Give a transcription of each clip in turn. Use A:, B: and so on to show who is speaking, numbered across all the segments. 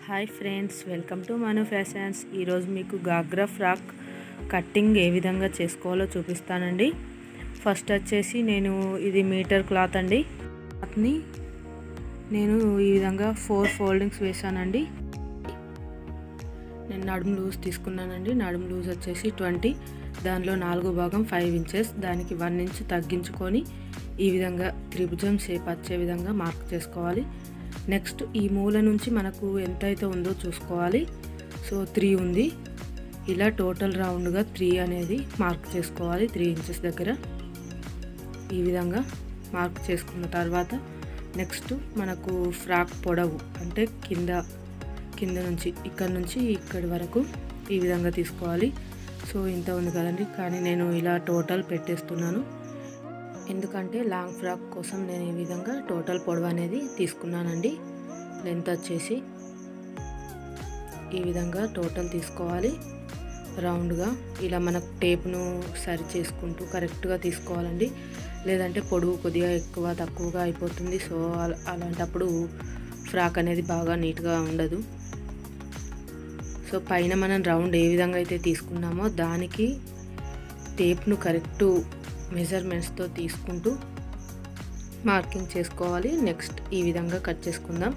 A: Hi friends, welcome to Manu fashions. ఈరోజు మీకు ghagra frock cutting ఏ విధంగా చేసుకోవాలో చూపిస్తానండి. ఫస్ట్ వచ్చేసి నేను ఇది మీటర్ క్లాత్ అండి. క్లాత్ని నేను ఈ విధంగా 4 ఫోల్డింగ్స్ వేసానండి. నేను నడుము లూజ్ తీసుకున్నానండి. నడుము లూజ్ వచ్చేసి 20, దానిలో 4 భాగం 5 ఇంచెస్, దానికి 1 ఇంచ్ తగ్గించుకొని ఈ విధంగా త్రిభుజం షేప్ వచ్చే విధంగా మార్క్ చేసుకోవాలి. నెక్స్ట్ ఈ మూల నుంచి మనకు ఎంత అయితే ఉందో చూసుకోవాలి. సో 3 ఉంది. ఇలా టోటల్ రౌండ్గా 3 అనేది మార్క్ చేసుకోవాలి. 3 ఇంచెస్ దగ్గర ఈ విధంగా మార్క్ చేసుకున్న తర్వాత నెక్స్ట్ మనకు ఫ్రాక్ పొడవు అంటే కింద నుంచి ఇక్కడ నుంచి ఇక్కడి వరకు ఈ విధంగా తీసుకోవాలి. సో ఇంత ఉంది కదండి, కానీ నేను ఇలా టోటల్ పెట్టేస్తున్నాను. ఎందుకంటే లాంగ్ ఫ్రాక్ కోసం నేను ఈ విధంగా టోటల్ పొడవు అనేది తీసుకున్నానండి. లెంత్ వచ్చేసి ఈ విధంగా టోటల్ తీసుకోవాలి. రౌండ్గా ఇలా మనకు టేప్ను సరి చేసుకుంటూ కరెక్ట్గా తీసుకోవాలండి. లేదంటే పొడవు కొద్దిగా ఎక్కువ తక్కువగా అయిపోతుంది. సో అలాంటప్పుడు ఫ్రాక్ అనేది బాగా నీట్గా ఉండదు. సో పైన మనం రౌండ్ ఏ విధంగా అయితే తీసుకున్నామో దానికి టేప్ను కరెక్ట్ మెజర్మెంట్స్తో తీసుకుంటూ మార్కింగ్ చేసుకోవాలి. నెక్స్ట్ ఈ విధంగా కట్ చేసుకుందాం.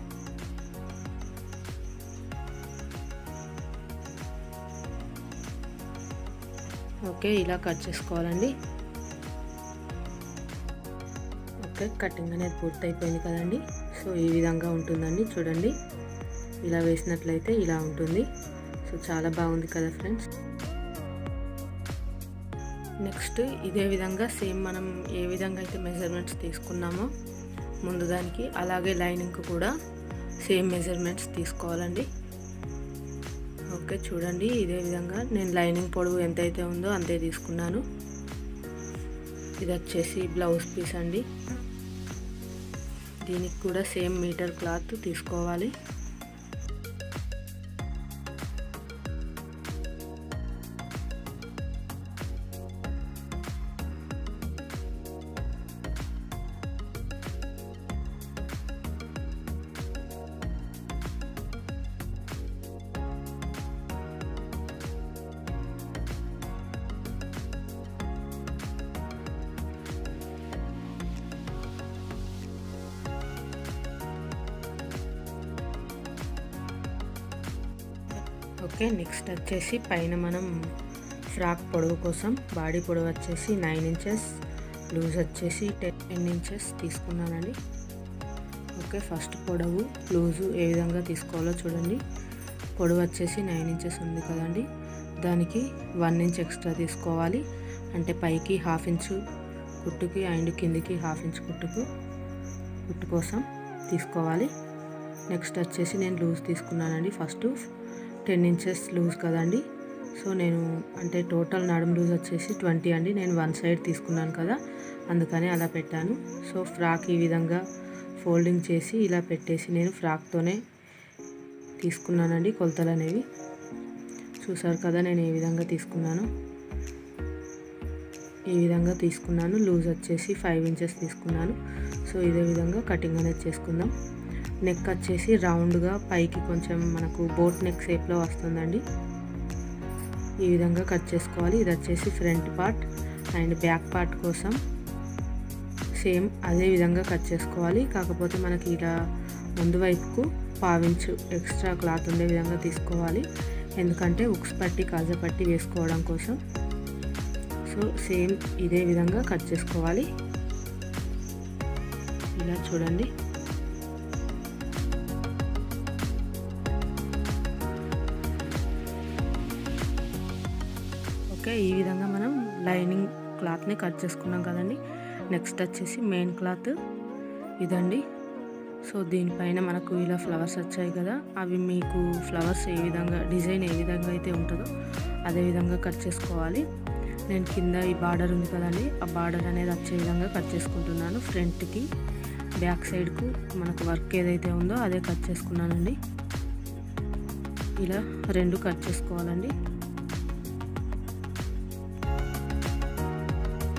A: ఓకే, ఇలా కట్ చేసుకోవాలండి. ఓకే, కటింగ్ అనేది పూర్తి అయిపోయింది కదండి. సో ఈ విధంగా ఉంటుందండి. చూడండి, ఇలా వేసినట్లయితే ఇలా ఉంటుంది. సో చాలా బాగుంది కదా ఫ్రెండ్స్. నెక్స్ట్ ఇదే విధంగా సేమ్ మనం ఏ విధంగా అయితే మెజర్మెంట్స్ తీసుకున్నామో ముందు దానికి, అలాగే లైనింగ్కి కూడా సేమ్ మెజర్మెంట్స్ తీసుకోవాలండి. ఓకే, చూడండి, ఇదే విధంగా నేను లైనింగ్ పొడవు ఎంతైతే ఉందో అంతే తీసుకున్నాను. ఇది వచ్చేసి బ్లౌజ్ పీస్ అండి. దీనికి కూడా సేమ్ మీటర్ క్లాత్ తీసుకోవాలి. ఓకే, నెక్స్ట్ వచ్చేసి పైన మనం ఫ్రాక్ పొడవు కోసం బాడీ పొడవు వచ్చేసి 9 ఇంచెస్, లూజ్ వచ్చేసి 10 ఇంచెస్ తీసుకున్నానండి. ఓకే, ఫస్ట్ పొడవు లూజు ఏ విధంగా తీసుకోవాలో చూడండి. పొడవు వచ్చేసి 9 ఇంచెస్ ఉంది కదండి, దానికి 1 ఇంచ్ ఎక్స్ట్రా తీసుకోవాలి. అంటే పైకి 1/2 ఇంచు కుట్టుకి అండ్ కిందికి 1/2 ఇంచ్ కుట్టు కోసం తీసుకోవాలి. నెక్స్ట్ వచ్చేసి నేను లూజ్ తీసుకున్నానండి. ఫస్ట్ 10 ఇంచెస్ లూజ్ కదండి. సో నేను అంటే టోటల్ నడుము లూజ్ వచ్చేసి 20 అండి. నేను 1 సైడ్ తీసుకున్నాను కదా, అందుకని అలా పెట్టాను. సో ఫ్రాక్ ఈ విధంగా ఫోల్డింగ్ చేసి ఇలా పెట్టేసి నేను ఫ్రాక్తోనే తీసుకున్నానండి. కొలతలు అనేవి చూసారు కదా, నేను ఏ విధంగా తీసుకున్నాను. ఈ విధంగా తీసుకున్నాను. లూజ్ వచ్చేసి 5 ఇంచెస్ తీసుకున్నాను. సో ఇదే విధంగా కటింగ్ అనేది చేసుకుందాం. నెక్ వచ్చేసి రౌండ్గా పైకి కొంచెం మనకు బోట్ నెక్ షేప్లో వస్తుందండి. ఈ విధంగా కట్ చేసుకోవాలి. ఇది వచ్చేసి front part and back part కోసం సేమ్ అదే విధంగా కట్ చేసుకోవాలి. కాకపోతే మనకి ఇలా ముందు వైపుకు 1/2 ఇంచు ఎక్స్ట్రా క్లాత్ ఉండే విధంగా తీసుకోవాలి. ఎందుకంటే ఉక్స్ పట్టి కాజా పట్టి వేసుకోవడం కోసం. సో సేమ్ ఇదే విధంగా కట్ చేసుకోవాలి. ఇలా చూడండి. ఓకే, ఈ విధంగా మనం లైనింగ్ క్లాత్ని కట్ చేసుకున్నాం కదండి. నెక్స్ట్ వచ్చేసి మెయిన్ క్లాత్ ఇదండి. సో దీనిపైన మనకు ఇలా ఫ్లవర్స్ వచ్చాయి కదా, అవి మీకు ఫ్లవర్స్ ఏ విధంగా డిజైన్ ఏ విధంగా అయితే ఉంటుందో అదే విధంగా కట్ చేసుకోవాలి. నేను కింద ఈ బార్డర్ ఉంది కదండి, ఆ బార్డర్ అనేది వచ్చే విధంగా కట్ చేసుకుంటున్నాను. ఫ్రంట్కి బ్యాక్ సైడ్కు మనకు వర్క్ ఏదైతే ఉందో అదే కట్ చేసుకున్నానండి. ఇలా 2 కట్ చేసుకోవాలండి.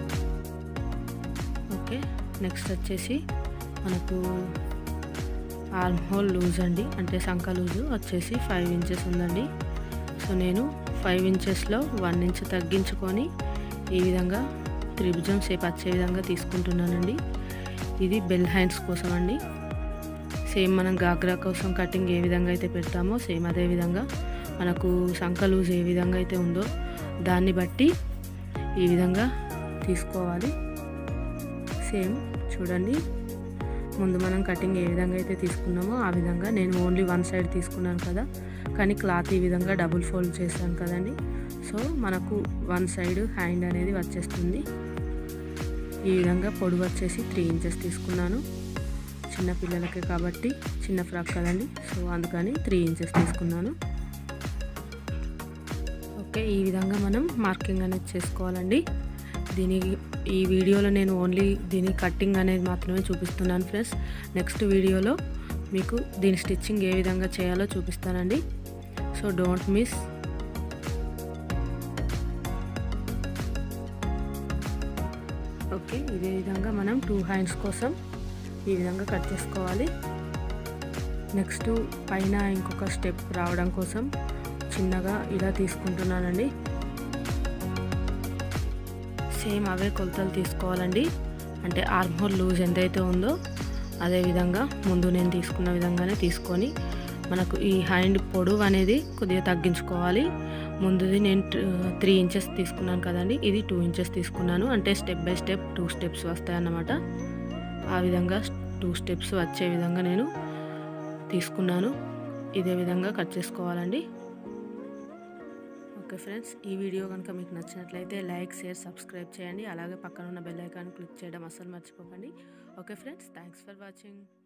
A: నెక్స్ట్ వచ్చేసి మనకు ఆర్మ్ హోల్ లూజ్ అండి, అంటే సంక లూజు వచ్చేసి 5 ఇంచెస్ ఉందండి. సో నేను 5 ఇంచెస్లో 1 ఇంచ్ తగ్గించుకొని ఈ విధంగా త్రిభుజం షేప్ వచ్చే విధంగా తీసుకుంటున్నానండి. ఇది బెల్ హ్యాండ్స్ కోసం అండి. సేమ్ మనం గాగ్రా కోసం కటింగ్ ఏ విధంగా అయితే పెడతామో సేమ్ అదే విధంగా మనకు సంక లూజ్ ఏ విధంగా అయితే ఉందో దాన్ని బట్టి ఈ విధంగా తీసుకోవాలి. సేమ్ చూడండి, ముందు మనం కటింగ్ ఏ విధంగా అయితే తీసుకున్నామో ఆ విధంగా నేను ఓన్లీ వన్ సైడ్ తీసుకున్నాను కదా, కానీ క్లాత్ ఈ విధంగా డబుల్ ఫోల్డ్ చేశాను కదండి. సో మనకు వన్ సైడ్ హ్యాండ్ అనేది వచ్చేస్తుంది. ఈ విధంగా పొడవు వచ్చేసి 3 ఇంచెస్ తీసుకున్నాను. చిన్న పిల్లలకి కాబట్టి చిన్న ఫ్రాక్ కదండి, సో అందుకని 3 ఇంచెస్ తీసుకున్నాను. ఓకే, ఈ విధంగా మనం మార్కింగ్ అనేది చేసుకోవాలండి. ఈ వీడియోలో నేను ఓన్లీ దీని కటింగ్ అనేది మాత్రమే చూపిస్తున్నాను ఫ్రెండ్స్. నెక్స్ట్ వీడియోలో మీకు దీని స్టిచ్చింగ్ ఏ విధంగా చేయాలో చూపిస్తానండి. So don't miss. ఓకే, ఇదే విధంగా మనం 2 హ్యాండ్స్ కోసం ఈ విధంగా కట్ చేసుకోవాలి. నెక్స్ట్ పైన ఇంకొక స్టెప్ రావడం కోసం చిన్నగా ఇలా తీసుకుంటున్నానండి. సేమ్ అవే కొలతలు తీసుకోవాలండి. అంటే ఆర్మ్ హోల్ లూజ్ ఎంతైతే ఉందో అదే విధంగా ముందు నేను తీసుకున్న విధంగానే తీసుకొని మనకు ఈ హ్యాండ్ పొడవు అనేది కొద్దిగా తగ్గించుకోవాలి. ముందుది నేను 3 ఇంచెస్ తీసుకున్నాను కదండి, ఇది 2 ఇంచెస్ తీసుకున్నాను. అంటే స్టెప్ బై స్టెప్ 2 స్టెప్స్ వస్తాయన్నమాట. ఆ విధంగా 2 స్టెప్స్ వచ్చే విధంగా నేను తీసుకున్నాను. ఇదే విధంగా కట్ చేసుకోవాలండి. ఓకే ఫ్రెండ్స్, ఈ వీడియో కనుక మీకు నచ్చినట్లయితే లైక్, షేర్, సబ్స్క్రైబ్ చేయండి. అలాగే పక్కన ఉన్న బెల్ ఐకాన్ క్లిక్ చేయడం అస్సలు మర్చిపోకండి. Okay friends, thanks for watching.